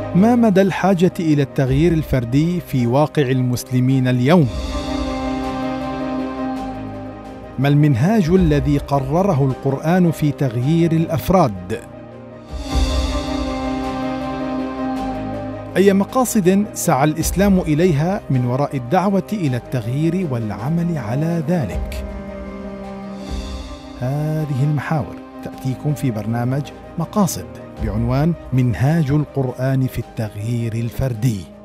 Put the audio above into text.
ما مدى الحاجة إلى التغيير الفردي في واقع المسلمين اليوم؟ ما المنهاج الذي قرره القرآن في تغيير الأفراد؟ أي مقاصد سعى الإسلام إليها من وراء الدعوة إلى التغيير والعمل على ذلك؟ هذه المحاور تأتيكم في برنامج مقاصد بعنوان منهاج القرآن في التغيير الفردي.